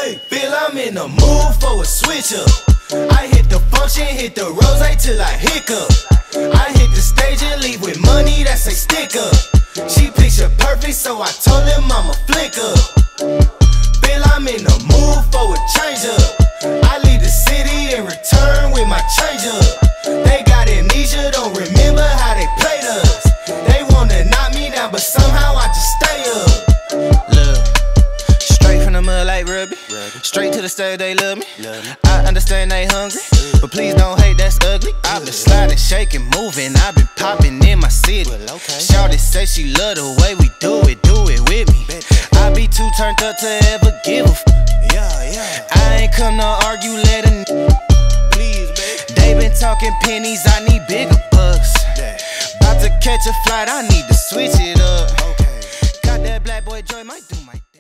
Hey, feel I'm in the mood for a switch up. I hit the function, hit the rose till I hiccup. I hit the stage and leave with money that say stick up. She picture perfect, so I told him I'm a flick up. Feel I'm in the mood for a change up. I leave the city and return with my change up. They got amnesia, don't remember how they played us. They wanna knock me down, but somehow I just stay up. Look, straight from the mud like Ruby. Straight to the stage, they love me. I understand they hungry, but please don't hate, that's ugly. I've been sliding, shaking, moving, I've been popping in my city. Shawty say she love the way we do it with me. I be too turned up to ever give a f. I ain't come to argue, let a please, baby. They been talking pennies, I need bigger bucks. About to catch a flight, I need to switch it up. Got that black boy joy, might do my